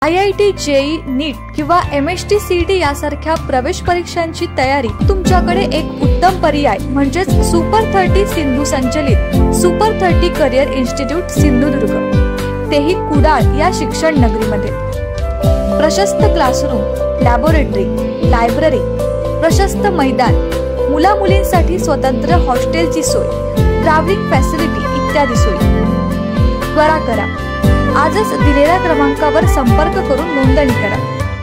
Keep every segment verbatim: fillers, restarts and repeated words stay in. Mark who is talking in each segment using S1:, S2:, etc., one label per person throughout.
S1: I I T, JEE, NEET किंवा M S T C T यासारख्या प्रवेश परीक्षांची तयारी तुमच्याकडे एक उत्तम पर्याय म्हणजेच सुपर थर्टी सिंधू संचलित super thirty career institute Sindhudurg, तेही कुडाळ या शिक्षण नगरीमध्ये। प्रशस्त क्लासरूम, लॅबोरेटरी, लायब्ररी, प्रशस्त मैदान, मुला मुलींसाठी स्वतंत्र हॉस्टेलची सोय, ट्रॅव्हलिंग फॅसिलिटी इत्यादी सोयी। त्वरा करा, आजच दिलेल्या क्रमांकावर संपर्क करून नोंदणी करा।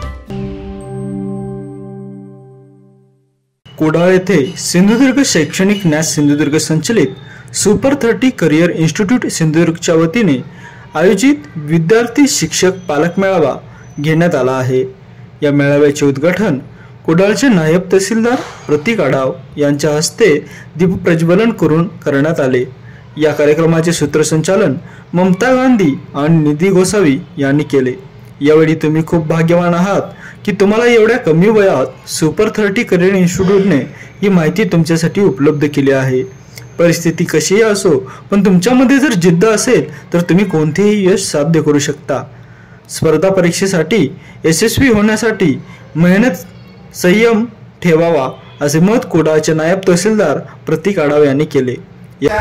S2: कुडाळ येथे सिंधुदुर्ग शैक्षणिक न्यास सिंधुदुर्ग संचलित सुपर थर्टी करिअर इन्स्टिट्यूट सिंधुदुर्गच्या वतीने आयोजित विद्यार्थी शिक्षक पालक मेळावा घेण्यात आला आहे। या मेळाव्याचे उद्घाटन कुडाळचे नायब तहसीलदार प्रतीक आढाव यांच्या हस्ते दीप प्रज्वलन करून करण्यात आले। या कार्यक्रमाचे सूत्रसंचालन ममता गांधी आणि निधी गोसावी यांनी केले। यावेळी तुम्ही खूप भाग्यवान आहात की तुम्हाला एवढ्या कमी वयात सुपर थर्टी करिअर इन्स्टिट्यूटने ही माहिती तुमच्यासाठी उपलब्ध केली आहे। परिस्थिती कशीही असो, पण तुमच्यामध्ये जर जिद्द असेल तर तुम्ही कोणतेही यश साध्य करू शकता। स्पर्धा परीक्षेसाठी यशस्वी होण्यासाठी मेहनत संयम ठेवावा असे मत कुडाळचे नायब तहसीलदार प्रतीक आढाव यांनी केले।
S3: या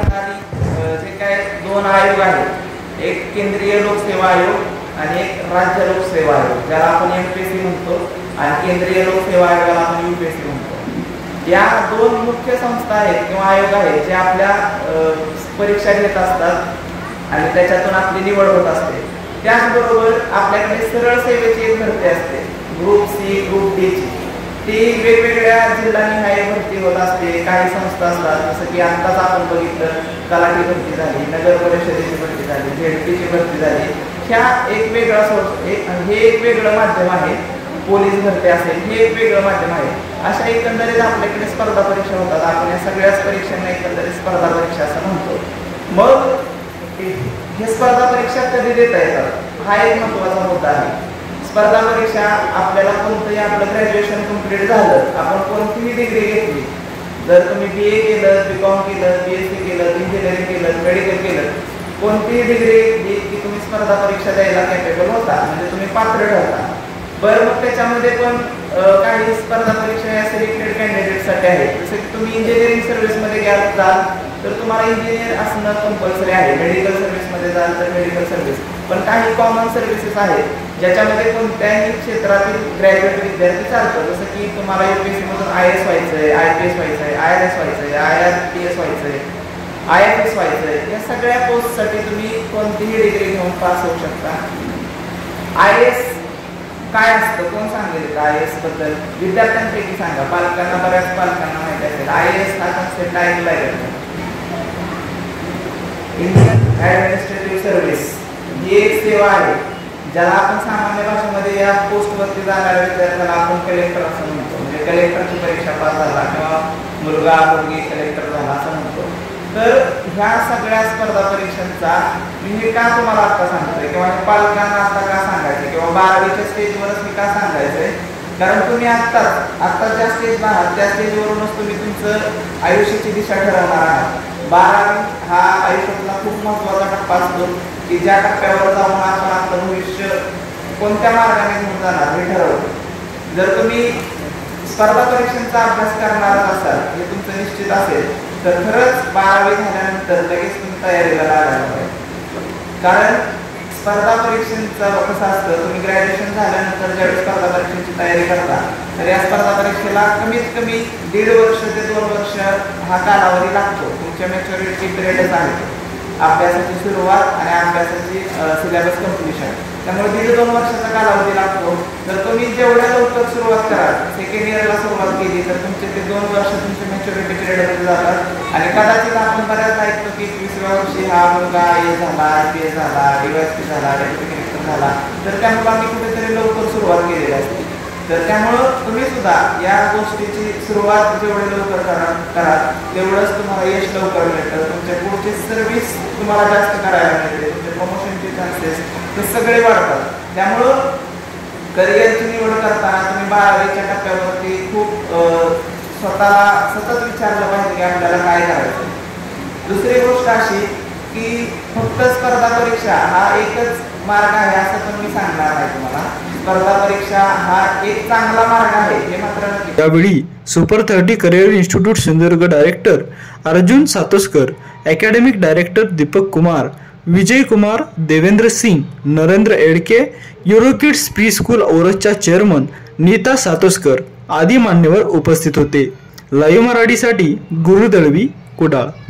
S3: जे काय दोन आयोग आहेत, एक केंद्रीय लोकसेवा आयोग आणि एक राज्य लोकसेवा आयोग, ज्याला आपण एम पी एस सी म्हणतो, आणि केंद्रीय लोकसेवा आयोगाला आपण यू पी एस सी म्हणतो। या दोन मुख्य संस्था आहेत किंवा आयोग आहेत जे आपल्या परीक्षा घेत असतात आणि त्याच्यातून आपली निवड होत असते। त्याचबरोबर आपल्याकडे सरळ सेवेची एक भरती असते, ग्रुप सी, ग्रुप डी ची। ती वेगवेगळ्या जिल्हानिहाय भरती होत असते। काही संस्था असतात, जसं की आत्ताच आपण बघितलं तलाठी भरती झाली, नगर परिषदेची भरती झाली, झेडपीची भरती झाली। ह्या एक वेगळा सोर्स, हे एक वेगळं माध्यम आहे। पोलीस भरती असेल, हे एक वेगळं माध्यम आहे। अशा एकंदरीत आपल्याकडे स्पर्धा परीक्षा होतात। आपण या सगळ्याच परीक्षांना एकंदरीत स्पर्धा परीक्षा असं म्हणतो। मग हे स्पर्धा परीक्षा कधी देता येतात हा एक महत्त्वाचा मुद्दा आहे। स्पर्धा परीक्षा आपल्याला कोणतंही आपलं ग्रॅज्युएशन कंप्लीट झालं, आपण कोणतीही डिग्री घेतली, जर तुम्ही बी ए केलं, बी कॉम केलं, बी एस सी केलं, इंजिनिअरिंग केलं, मेडिकल केलं, कोणतीही डिग्री घेतली की तुम्ही स्पर्धा परीक्षा द्यायला कॅपेबल होता, म्हणजे तुम्ही पात्र ठरता। बरं, मग त्याच्यामध्ये पण काही स्पर्धा परीक्षा या सिलेक्टेड कॅन्डिडेटसाठी आहेत। जसं की तुम्ही इंजिनिअरिंग सर्व्हिसमध्ये घ्याल जाल तर तुम्हाला इंजिनियर असणं कंपल्सरी आहे। मेडिकल सर्व्हिसमध्ये जाल तर मेडिकल सर्व्हिस, पण काही कॉमन सर्व्हिसेस आहेत ज्याच्यामध्ये कोणत्याही क्षेत्रातील ग्रॅज्युएट विद्यार्थी चालतो। जसं की तुम्हाला यू पी एस सी मधून आय एस व्हायचं आहे, आय पी एस व्हायचं आहे, आय आर एस व्हायचं आहे, आय आर पी एस व्हायचं आहे, आय एफ एस व्हायचं आहे। या सगळ्या पोस्टसाठी तुम्ही कोणतीही डिग्री घेऊन पास होऊ शकता। आय एस काय असतं, कोण सांगेल आय एस बद्दल? विद्यार्थ्यांपैकी सांगा, पालकांना, बऱ्याच पालकांना माहिती असेल। आय एस हा कन्सेप्ट ऐकला आहे, इंडियन ॲडमिनिस्ट्रेटिव्ह सर्व्हिस। ही एक सेवा आहे ज्याला आपण सामान्य भाषेमध्ये या पोस्टवरती जाणाऱ्या विद्यार्थ्याला आपण कलेक्टर असं म्हणतो। म्हणजे कलेक्टरची परीक्षा पास झाला किंवा मुलगा मुलगी कलेक्टर झाला असं म्हणतो। तर ह्या सगळ्या स्पर्धा परीक्षांचा मी हे का तुम्हाला आता सांगतोय किंवा पालकांना आता का सांगायचं किंवा बारावीच्या स्टेजवरच मी का सांगायचंय, कारण तुम्ही आत्ताच आत्ता ज्या स्टेजला आहात त्या स्टेजवरूनच तुम्ही तुमचं आयुष्याची दिशा ठरवणार आहात। बारावी हा आयुष्यातला खूप महत्त्वाचा टप्पा असतो की ज्या टप्प्यावर जाऊन आपण आपलं भविष्य कोणत्या मार्गाने घेऊन जाणार हे ठरवतो। जर तुम्ही स्पर्धा परीक्षांचा अभ्यास करणार असाल, हे तुमचं निश्चित असेल, तर खरंच बारावी झाल्यानंतर लगेच तुम्ही तयारीला लागायला पाहिजे। कारण स्पर्धा परीक्षांचा कसं असतं, तुम्ही ग्रॅज्युएशन झाल्यानंतर ज्यावेळी स्पर्धा परीक्षेची तयारी करता तर या स्पर्धा परीक्षेला कमीत कमी दीड वर्ष ते दोन वर्ष हा कालावधी लागतो। तुमच्या मॅच्युरिटी पिरियडच आहे अभ्यासाची सुरुवात आणि अभ्यासाची सिलेबस कम्प्लिशन, त्यामुळे दीड दोन वर्षाचा कालावधी लागतो। जर तुम्ही जेवढ्या लवकर सुरुवात कराल, सेकंड इयरला सुरुवात केली तर तुमचे ते दोन वर्ष तुमच्या मॅच्युरिटी पिरियडमध्ये जातात। आणि कदाचित आपण बऱ्याच ऐकतो की वीसव्या वर्षी हा मुलगा ए झाला, पी ए झाला, डीवायएसपी झाला, डेप्युटी कलेक्टर झाला, तर त्या मुलांनी कुठेतरी लवकर सुरुवात केलेली असते। तर त्यामुळं तुम्ही सुद्धा या गोष्टीची सुरुवात जेवढी लवकर करा करा तेवढंच तुम्हाला यश लवकर मिळतं। तुमच्या पुढची सर्व्हिस तुम्हाला जास्त करायला मिळते, तुमचे प्रमोशनचे चान्सेस ते सगळे वाढतात। त्यामुळं करिअरची निवड करताना तुम्ही बारावीच्या टप्प्यावरती खूप स्वतःला सतत विचारलं पाहिजे की आपल्याला काय करायचं। दुसरी गोष्ट अशी की फक्त स्पर्धा परीक्षा हा एकच मार्ग आहे असं पण मी सांगणार आहे तुम्हाला. स्पर्धा परीक्षा हा एक चांगला मार्ग आहे हे मात्र नक्की.
S2: यावेळी super thirty career institute Sindhudurg director Arjun Satoskar, academic director Deepak Kumar, Vijay Kumar, Devendra Singh, Narendra Edke, EuroKids pre school ओरसच्या चेअरमन नीता सातोस्कर आदी मान्यवर उपस्थित होते. लाईव्ह मराठीसाठी गुरु दळवी, कुडाळ.